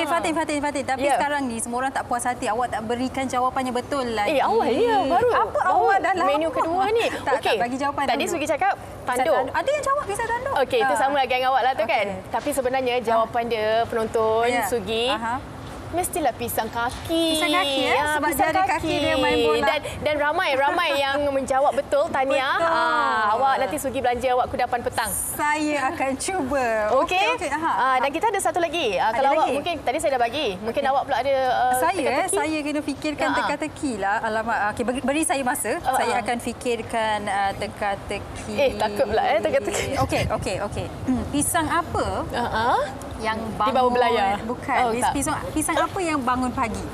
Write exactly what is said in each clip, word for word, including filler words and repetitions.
Okey, Fatin, Fatin, Fatin. Tapi yeah. sekarang ni semua orang tak puas hati. Awak tak berikan jawapannya betul lagi. Eh, awal ya, baru. Apa baru awak dalam menu kedua ni? tak, Okey. tak, bagi jawapan Tadi dulu. Sugi cakap tanduk. Ada yang jawab kisah tanduk. Okey, itu sama lah geng awak lah tu kan. Okay. Tapi sebenarnya jawapan dia penonton yeah. Sugi. Aha. Mestilah pisang kaki. Pisang kaki ya, ya sebab pisang jari kaki. kaki dia main bola. Dan dan ramai ramai yang menjawab betul Tania. Betul. Ah, awak nanti Sugi belanja awak kudapan petang. Saya akan cuba. Okey. Okey, okey. Ah, dan kita ada satu lagi. Ah, ada kalau lagi? awak mungkin tadi saya dah bagi. Mungkin okay. awak pula ada uh, saya teka-teki. saya kena fikirkan Ya. teka-teki lah. Alamak. Okey, beri, beri saya masa. Uh, saya uh. akan fikirkan uh, teka-teki. Eh, takut pula eh teka-teki. Okey, okey, okey. Pisang apa? Uh-huh. Yang bangun di bawah belayar. Bukan. Oh, pisang pisang apa yang bangun pagi?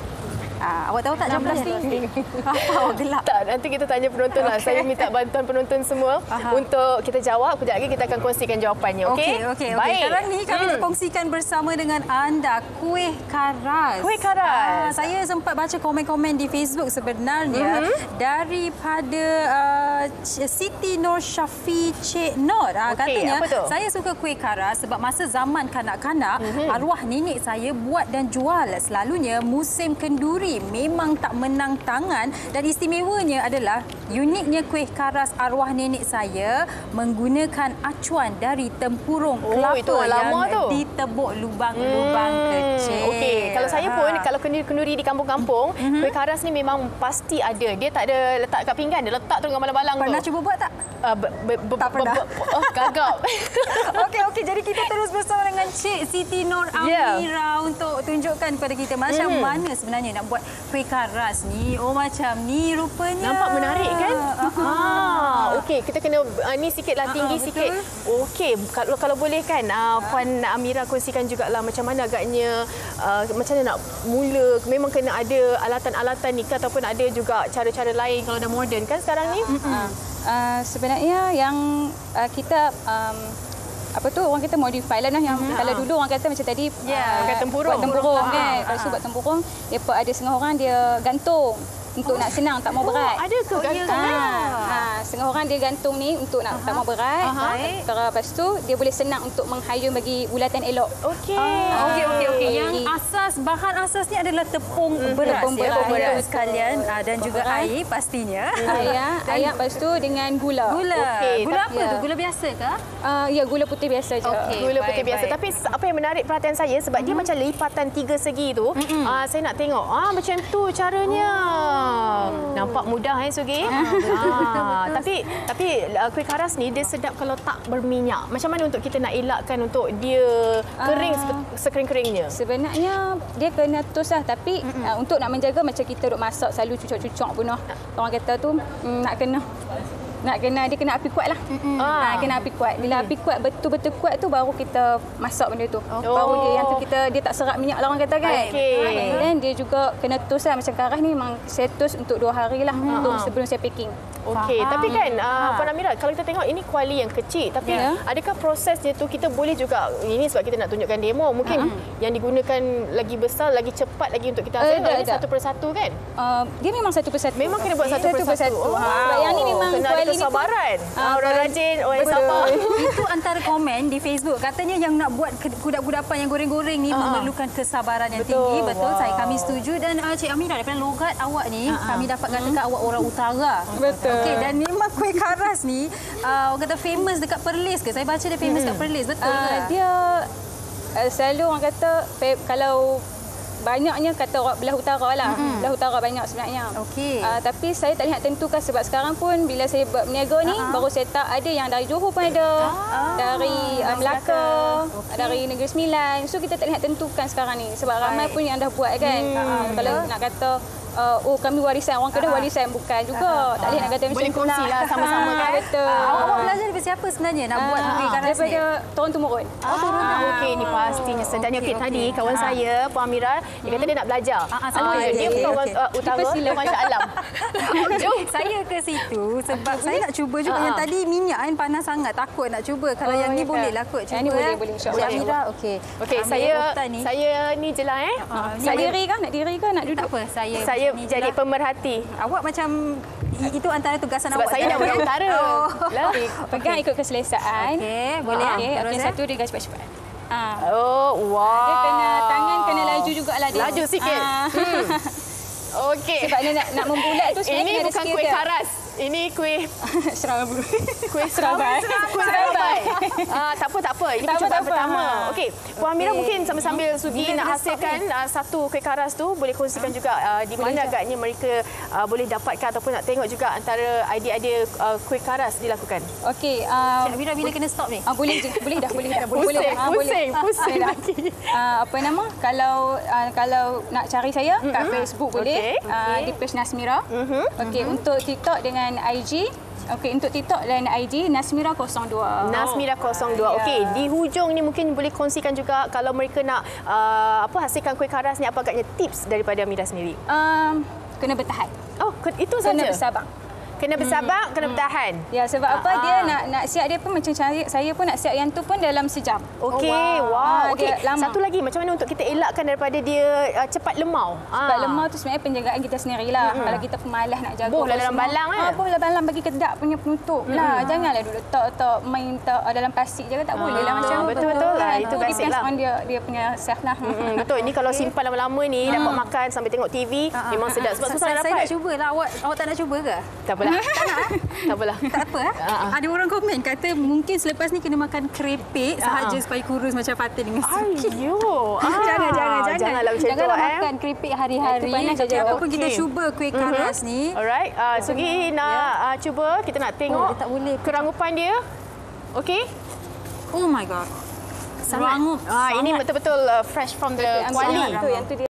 Ah, awak tahu tak jawapan dia? Apa awak gelap? Tak, nanti kita tanya penonton lah. Okay. Saya minta bantuan penonton semua Aha. untuk kita jawab. Kejap lagi kita akan kongsikan jawapannya, okey? Okey, okey, okey. Baik. Sekarang ni kami hmm. nak kongsikan bersama dengan anda kuih karas. Kuih karas. Ah, saya sempat baca komen-komen di Facebook sebenarnya mm-hmm. daripada uh, Siti Nur Syafi Cik Nur. Ah, Okey, katanya, apa tu? saya suka kuih karas sebab masa zaman kanak-kanak, mm-hmm. arwah nenek saya buat dan jual. Selalunya musim kenduri memang tak menang tangan dan istimewanya adalah uniknya kuih karas arwah nenek saya menggunakan acuan dari tempurung Oh, kelapa itu yang lama tu. ditebuk lubang-lubang Hmm, kecil. Okey, kalau saya pun Ha. kalau kenduri-kenduri di kampung-kampung, Mhm. kuih karas ni memang pasti ada. Dia tak ada letak kat pinggan, dia letak tu dengan balang-balang tu. Pernah cuba buat tak? Uh, be, be, be, Tak pernah. Be, be, oh, gagap. Okey, okey. Jadi kita terus bersama dengan Cik Siti Nur Amira yeah. untuk tunjukkan kepada kita macam hmm. mana sebenarnya nak buat kuih karas ni. Oh, macam ni rupanya. Nampak menarik kan? Uh-huh. Ah, okey, kita kena uh, ni sikitlah tinggi uh-huh, sikit. Okey, kalau kalau boleh kan uh, Puan Amira kongsikan jugalah macam mana agaknya uh, macam mana nak mula, memang kena ada alatan-alatan ni ke ataupun ada juga cara-cara lain kalau dah moden kan sekarang ni? Uh, uh, sebenarnya yang uh, kita um, apa tu orang kita modify lah nah yang hmm. kalau dulu orang kata macam tadi yeah. uh, tempurung. buat tempurung Ah, kan. ah, Lepas tu ah. buat tempurung, depa ada setengah orang dia gantung untuk Oh. nak senang tak mau berat. Oh, ada ke Oh, gantung? ya. Ha, ha, setengah orang dia gantung ni untuk nak Aha. tak mau berat. Aha. Terus lepas tu dia boleh senang untuk menghayun bagi bulatan elok. Okey. Ah, okey, okey, okey. Ah. Yang asas, bahan asas ni adalah tepung beras. tepung ya, beras. beras Betul. sekalian. Ah, dan Tepung juga beras. air pastinya. Air, air lepas tu dengan gula. Gula. Okey, Gula tapi- apa ya. tu? Gula biasa ke? Uh, ya, gula putih biasa je. Okey. Gula baik, putih biasa. baik. Tapi apa yang menarik perhatian saya sebab mm-hmm. dia macam lipatan tiga segi tu. Mm-hmm. Uh, saya nak tengok. Ah macam tu caranya. Oh. Nampak mudah eh Sugi. Ah, betul, betul, betul. betul. Tapi tapi uh, kuih karas ni dia sedap kalau tak berminyak. Macam mana untuk kita nak elakkan untuk dia kering uh, sekering-keringnya? Sebenarnya dia kena tos lah. Tapi mm-hmm. uh, untuk nak menjaga macam kita duk masak selalu cucuk-cucuk pun lah. Orang kata tu mm, nak kena nak kena dia kena api kuat lah. Mm-hmm. Ah. Ha, kena api kuat. Bila api kuat betul-betul kuat tu baru kita masak benda tu. Oh. Baru dia yang tu kita dia tak serap minyak lah orang kata kan. Okey. Dan dia juga kena tos lah macam karas ni memang saya tos untuk dua hari lah mm-hmm. untuk sebelum saya packing. Okey, Faham. tapi kan uh, Puan Amira, kalau kita tengok ini kuali yang kecil, tapi Ya. adakah prosesnya tu kita boleh juga, ini sebab kita nak tunjukkan demo, mungkin uh-huh. yang digunakan lagi besar, lagi cepat lagi untuk kita Eh, hasilkan, tak, ini tak. satu persatu kan? Uh, dia memang satu persatu. Memang kena buat satu Satu persatu. persatu. Oh, Ha, sebab yang ni memang kena ada kuali ni pun- kesabaran. Ah, Ah, orang kuali- rajin, orang yang Betul. sabar. Itu antara komen di Facebook. Katanya yang nak buat kudat-kudapan yang goreng-goreng ni Ah. memerlukan kesabaran yang Betul. tinggi. Betul, Wow. saya kami setuju. Dan uh, Cik Amira, daripada logat awak ni, Ah, ah. kami dapat katakan awak orang utara. Betul. Okey, dan memang kuih karas ni, uh, orang kata famous dekat Perlis ke? Saya baca dia famous dekat Perlis. Betul Uh, ke? dia uh, selalu orang kata pe- kalau banyaknya kata orang belah utara lah. Mm-hmm. Belah utara banyak sebenarnya. Okey. Uh, tapi saya tak lihat tentukan sebab sekarang pun bila saya buat berniaga ni Uh-huh. baru saya tak ada yang dari Johor pun ada. Ah. Dari uh, Melaka, Okey. dari Negeri Sembilan. So kita tak lihat tentukan sekarang ni sebab ramai Baik. pun yang dah buat kan. Hmm. Uh, kalau nak kata uh, oh kami warisan, orang Kedah Uh-huh. warisan bukan juga. Tak boleh nak kata macam Boleh tu kongsi lah sama-sama Ah, kan? betul. Ah, awak, awak belajar daripada siapa sebenarnya nak buat Ah, kuih karas ni? daripada turun-temurun. Oh, turun. Ah, okey, ni pastinya sedapnya. Okey, Okey, tadi okey. kawan Ah. saya, Puan Amira, dia kata dia nak belajar. Ah, ah, Ah, sama dia je. bukan Okey. uh, utara, Kita dia silakan. Masya Alam. Jom. Saya ke situ sebab saya nak cuba juga. Ah, Yang ah. tadi minyak kan panas sangat. Takut nak cuba. Kalau Oh, yang ni ya boleh ke? lah kot. Cuba. Yang ni boleh, eh. boleh, Cik insyaAllah. Amira, okey. Okey, Ambil saya urutan ni. saya ni je lah eh. Ah, Nak saya diri kan? Nak diri kan? Nak Tak duduk? apa, saya saya ni je jadi lah. pemerhati. Awak macam i- itu antara tugasan Sebab awak. saya dah sekarang, orang eh? utara. Oh. Lah. Pegang ikut keselesaan. Okey, boleh. Okey, Terus, yang eh? satu dia garis cepat-cepat. Ha. Oh, wow. Dia kena tangan jugalah dia. Laju sikit. Ah. Hmm. Okey. Sebab dia nak, nak membulat tu sebenarnya Ini ada bukan skill kuih dia. karas. Ini kuih Serabut. kuih Serabai. Kuih serabai. Ah, tak apa, tak apa. Ini Tak apa, percubaan tak apa. pertama. Ha. Okey. Puan Amira Okey. mungkin sambil-sambil Sugi Bila nak kita hasilkan uh, satu kuih karas tu, boleh kongsikan juga uh, di Boleh mana je. agaknya mereka uh, boleh dapatkan ataupun nak tengok juga antara idea-idea uh, kuih karas dilakukan. Okey. Uh, Cik Amira bila kena stop ni? Ah, boleh je, boleh dah, boleh dah. Boleh, Pusing, boleh dah. Ah, boleh. pusing, Ah, pusing boleh dah. lagi. Ah, apa nama? Kalau uh, kalau nak cari saya mm-hmm. kat Facebook boleh. Okey, Ah, okey. di page Nasmira. Mhm, Okey, untuk TikTok dengan I G. Okey, untuk TikTok dan I G Nasmira kosong dua. Nasmira kosong dua. Ya. Okey, di hujung ni mungkin boleh kongsikan juga kalau mereka nak uh, apa hasilkan kuih karas ni, apa agaknya tips daripada Amira sendiri? Um, kena bertahan. Oh, ke- itu Kena saja. bersabar. Kena bersabar, kena bertahan. Ya, sebab apa Ah, dia ah. nak nak siap dia pun macam saya, saya pun nak siap yang tu pun dalam sejam. Okey, Oh, wow. wow. Ah, Okey, dia lama. satu lagi macam mana untuk kita elakkan daripada dia uh, cepat lemau? Sebab Ah. lemau tu sebenarnya penjagaan kita sendirilah. Mm-hmm. Kalau kita pemalas nak jaga. Boh lah apa dalam semua. balang, eh? Ah, boh lah balang bagi kedap punya penutup mm-hmm. lah. Janganlah duduk letak-letak main tak uh, dalam plastik je tak boleh lah macam tu. betul-betul lah. Kan? Itu Tu basic depends lah. on dia dia punya self lah. Hmm, betul. Ini kalau simpan lama-lama ni dapat makan sambil tengok T V memang sedap sebab susah saya, nak saya dapat. nak cuba lah. Awak, awak tak nak cuba ke? Tak apalah. Tak apalah. Tak apa. Eh? Ah, ah. Ada orang komen kata mungkin selepas ni kena makan keripik sahaja supaya kurus macam Fatin dengan Suki. Ayo. Jangan, jangan, jangan. Janganlah macam tu. Janganlah eh. makan keripik hari-hari. Itu panas Jaga apa pun kita Okey. cuba kuih karas ni. Alright. Uh, Sugi nak uh, cuba. Kita nak tengok Oh, dia tak boleh. kerangupan dia. Okey. Oh my god. Sangat. Rangup. Ah, ini betul-betul uh, fresh from the Ambil kuali. yang tu, yang tu dia.